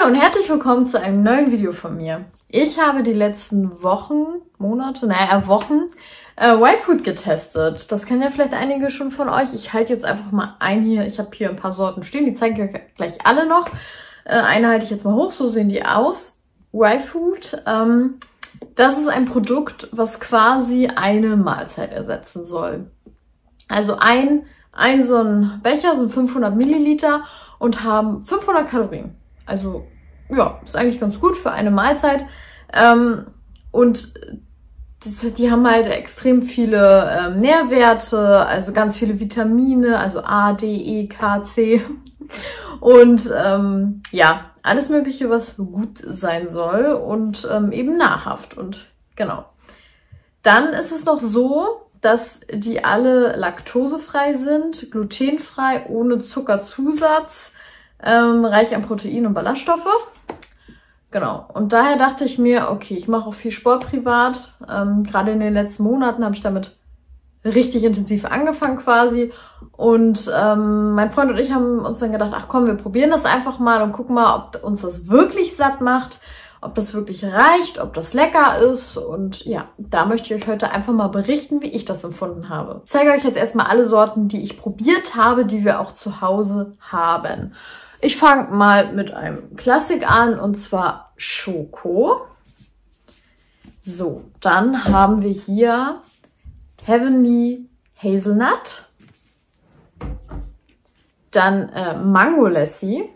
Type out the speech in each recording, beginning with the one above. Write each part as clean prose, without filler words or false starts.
und herzlich willkommen zu einem neuen Video von mir. Ich habe die letzten Wochen, Monate, Wochen Y-Food getestet. Das kennen ja vielleicht einige schon von euch. Ich halte jetzt einfach mal ein hier. Ich habe hier ein paar Sorten stehen, die zeige ich euch gleich alle noch. Eine halte ich jetzt mal hoch, so sehen die aus. Y-Food. Das ist ein Produkt, was quasi eine Mahlzeit ersetzen soll. Also ein so ein Becher sind 500 Milliliter und haben 500 Kalorien. Also ja, ist eigentlich ganz gut für eine Mahlzeit. Und die haben halt extrem viele Nährwerte, also ganz viele Vitamine, also A, D, E, K, C. Und ja, alles Mögliche, was gut sein soll und eben nahrhaft. Und genau. Dann ist es noch so, dass die alle laktosefrei sind, glutenfrei, ohne Zuckerzusatz, reich an Protein und Ballaststoffe. Genau. Und daher dachte ich mir, okay, ich mache auch viel Sport privat. Gerade in den letzten Monaten habe ich damit richtig intensiv angefangen quasi. Und mein Freund und ich haben uns dann gedacht, ach komm, wir probieren das einfach mal und gucken mal, ob uns das wirklich satt macht, ob das wirklich reicht, ob das lecker ist. Und ja, da möchte ich euch heute einfach mal berichten, wie ich das empfunden habe. Ich zeige euch jetzt erstmal alle Sorten, die ich probiert habe, die wir auch zu Hause haben. Ich fange mal mit einem Klassik an, und zwar Schoko. So, dann haben wir hier Heavenly Hazelnut. Dann Mango Lassi.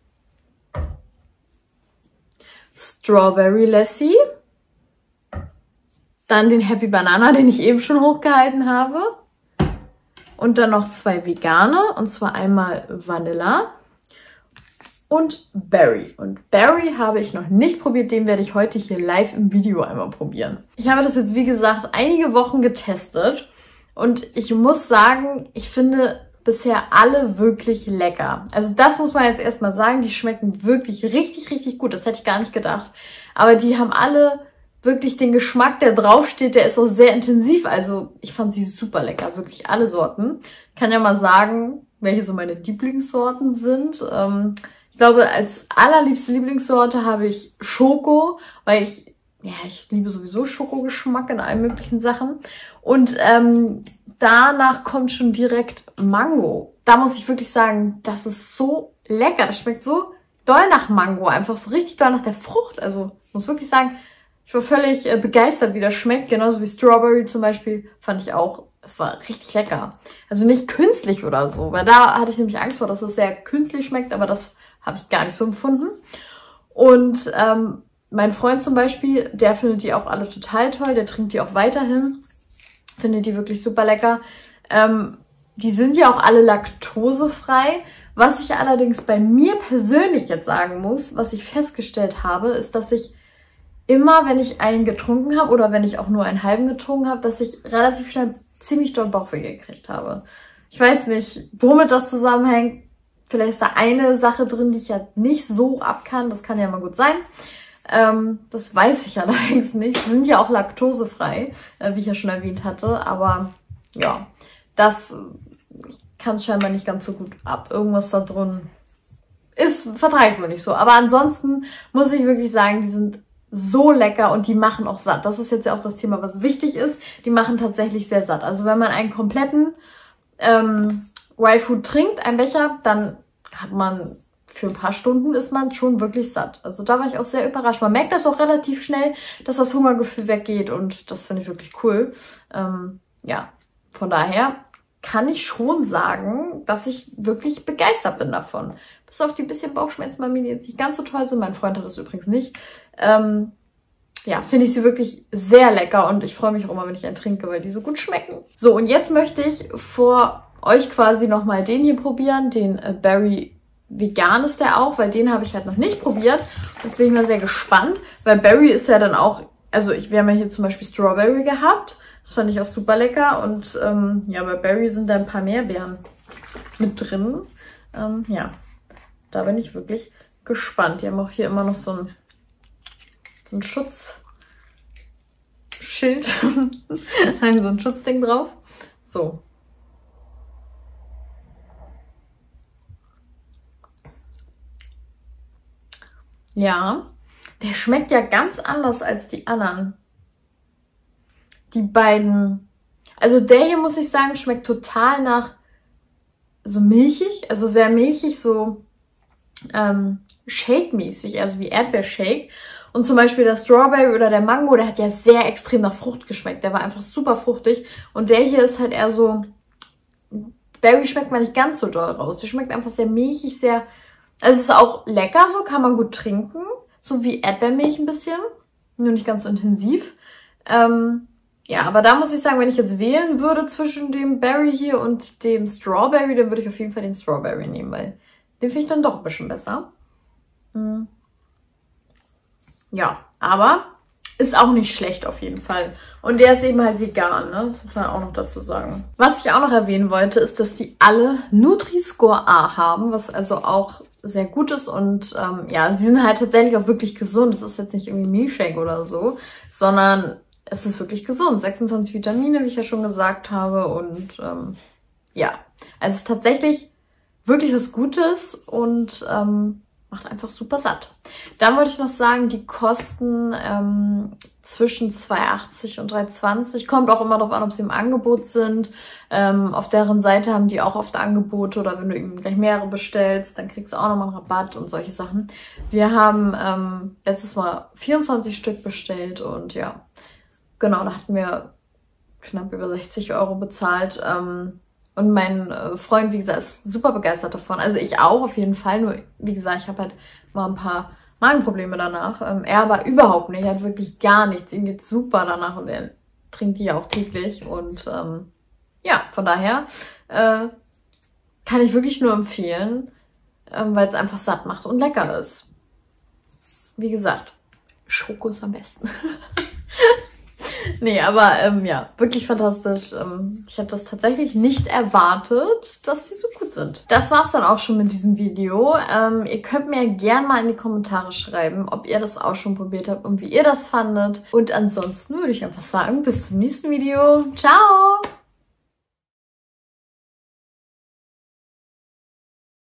Strawberry Lassi. Dann den Happy Banana, den ich eben schon hochgehalten habe. Und dann noch zwei vegane, und zwar einmal Vanilla und Berry. Und Berry habe ich noch nicht probiert, den werde ich heute hier live im Video einmal probieren. Ich habe das jetzt, wie gesagt, einige Wochen getestet und ich muss sagen, ich finde bisher alle wirklich lecker. Also das muss man jetzt erstmal sagen, die schmecken wirklich richtig, richtig gut. Das hätte ich gar nicht gedacht. Aber die haben alle wirklich den Geschmack, der draufsteht, der ist auch sehr intensiv. Also ich fand sie super lecker, wirklich alle Sorten. Ich kann ja mal sagen, welche so meine Lieblingssorten sind. Ich glaube, als allerliebste Lieblingssorte habe ich Schoko, weil ich liebe sowieso Schokogeschmack in allen möglichen Sachen. Und danach kommt schon direkt Mango. Da muss ich wirklich sagen, das ist so lecker. Das schmeckt so doll nach Mango, einfach so richtig doll nach der Frucht. Also ich muss wirklich sagen, ich war völlig begeistert, wie das schmeckt. Genauso wie Strawberry zum Beispiel fand ich auch, es war richtig lecker. Also nicht künstlich oder so, weil da hatte ich nämlich Angst vor, dass es sehr künstlich schmeckt, aber das habe ich gar nicht so empfunden. Und mein Freund zum Beispiel, der findet die auch alle total toll. Der trinkt die auch weiterhin. Findet die wirklich super lecker. Die sind ja auch alle laktosefrei. Was ich allerdings bei mir persönlich jetzt sagen muss, was ich festgestellt habe, ist, dass ich immer, wenn ich einen getrunken habe oder wenn ich auch nur einen halben getrunken habe, dass ich relativ schnell ziemlich doll Bauchweh gekriegt habe. Ich weiß nicht, womit das zusammenhängt. Vielleicht ist da eine Sache drin, die ich ja nicht so ab kann. Das kann ja mal gut sein. Das weiß ich allerdings nicht. Sie sind ja auch laktosefrei, wie ich ja schon erwähnt hatte. Aber ja, das kann scheinbar nicht ganz so gut ab. Irgendwas da drin verträgt wohl nicht so. Aber ansonsten muss ich wirklich sagen, die sind so lecker und die machen auch satt. Das ist jetzt ja auch das Thema, was wichtig ist. Die machen tatsächlich sehr satt. Also wenn man einen kompletten Y-Food trinkt, einen Becher, dann hat man für ein paar Stunden ist man schon wirklich satt. Also da war ich auch sehr überrascht. Man merkt das auch relativ schnell, dass das Hungergefühl weggeht und das finde ich wirklich cool. Ja, von daher kann ich schon sagen, dass ich wirklich begeistert bin davon. Bis auf die bisschen Bauchschmerzen bei mir, die jetzt nicht ganz so toll sind. Mein Freund hat das übrigens nicht. Ja, finde ich sie wirklich sehr lecker und ich freue mich auch immer, wenn ich einen trinke, weil die so gut schmecken. So, und jetzt möchte ich vor euch quasi nochmal den hier probieren, den Berry vegan ist der auch, weil den habe ich halt noch nicht probiert. Jetzt bin ich mal sehr gespannt, weil Berry ist ja dann auch, also wir haben ja hier zum Beispiel Strawberry gehabt, das fand ich auch super lecker und ja, bei Berry sind da ein paar mehr Beeren mit drin. Ja, da bin ich wirklich gespannt. Die haben auch hier immer noch so ein Schutzschild, so ein Schutzding drauf. So. Ja, der schmeckt ja ganz anders als die anderen. Die beiden, also der hier, muss ich sagen, schmeckt total nach so milchig, also sehr milchig, so Shake-mäßig, also wie Erdbeershake. Und zum Beispiel der Strawberry oder der Mango, der hat ja sehr extrem nach Frucht geschmeckt. Der war einfach super fruchtig. Und der hier ist halt eher so, Berry schmeckt man nicht ganz so doll raus. Der schmeckt einfach sehr milchig, sehr, also es ist auch lecker, so kann man gut trinken. So wie Erdbeermilch ein bisschen, nur nicht ganz so intensiv. Ja, aber da muss ich sagen, wenn ich jetzt wählen würde zwischen dem Berry hier und dem Strawberry, dann würde ich auf jeden Fall den Strawberry nehmen, weil den finde ich dann doch ein bisschen besser. Ja, aber ist auch nicht schlecht auf jeden Fall. Und der ist eben halt vegan, ne? Das muss man auch noch dazu sagen. Was ich auch noch erwähnen wollte, ist, dass die alle Nutri-Score A haben, was also auch sehr gut ist. Und ja, sie sind halt tatsächlich auch wirklich gesund. Das ist jetzt nicht irgendwie Milchshake oder so, sondern es ist wirklich gesund. 26 Vitamine, wie ich ja schon gesagt habe. Und ja, also es ist tatsächlich wirklich was Gutes und macht einfach super satt. Dann wollte ich noch sagen, die kosten zwischen 2,80 und 3,20. Kommt auch immer darauf an, ob sie im Angebot sind. Auf deren Seite haben die auch oft Angebote oder wenn du eben gleich mehrere bestellst, dann kriegst du auch nochmal einen Rabatt und solche Sachen. Wir haben letztes Mal 24 Stück bestellt und ja, genau, da hatten wir knapp über 60 € bezahlt. Und mein Freund, wie gesagt, ist super begeistert davon. Also ich auch auf jeden Fall. Nur, wie gesagt, ich habe halt mal ein paar Magenprobleme danach. Er aber überhaupt nicht. Er hat wirklich gar nichts. Ihm geht's super danach und er trinkt die ja auch täglich. Und ja, von daher kann ich wirklich nur empfehlen, weil es einfach satt macht und lecker ist. Wie gesagt, Schoko ist am besten. Nee, aber ja, wirklich fantastisch. Ich hätte das tatsächlich nicht erwartet, dass die so gut sind. Das war's dann auch schon mit diesem Video. Ihr könnt mir gerne mal in die Kommentare schreiben, ob ihr das auch schon probiert habt und wie ihr das fandet. Und ansonsten würde ich einfach sagen, bis zum nächsten Video. Ciao!